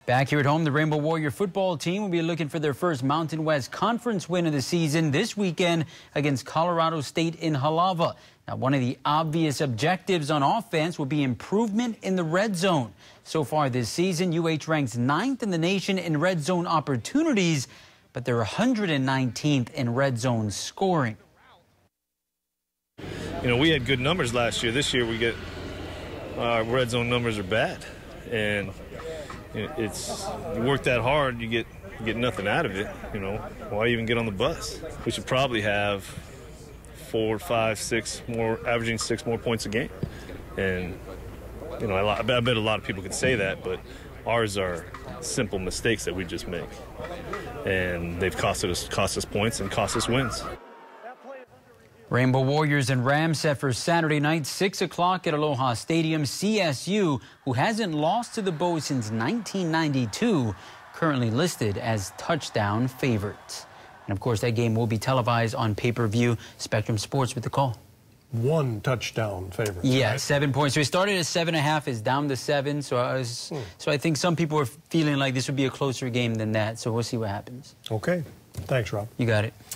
Back here at home, the Rainbow Warrior football team will be looking for their first Mountain West Conference win of the season this weekend against Colorado State in Halava. Now, one of the obvious objectives on offense will be improvement in the red zone. So far this season, UH ranks 9th in the nation in red zone opportunities, but they're 119th in red zone scoring. You know, we had good numbers last year. This year, our red zone numbers are bad, and you work that hard, you get nothing out of it. You know, why even get on the bus? We should probably have 4, 5, 6 more, averaging 6 more points a game. And you know, I bet a lot of people could say that, but ours are simple mistakes that we just make, and they've cost us points and cost us wins. Rainbow Warriors and Rams set for Saturday night, 6 o'clock at Aloha Stadium. CSU, who hasn't lost to the Bow since 1992, currently listed as touchdown favorites. And, of course, that game will be televised on pay-per-view. Spectrum Sports with the call. 1 touchdown favorite. Yeah, right? 7 points. So it started at 7.5, it's down to 7. So I think some people are feeling like this would be a closer game than that. So we'll see what happens. Okay. Thanks, Rob. You got it.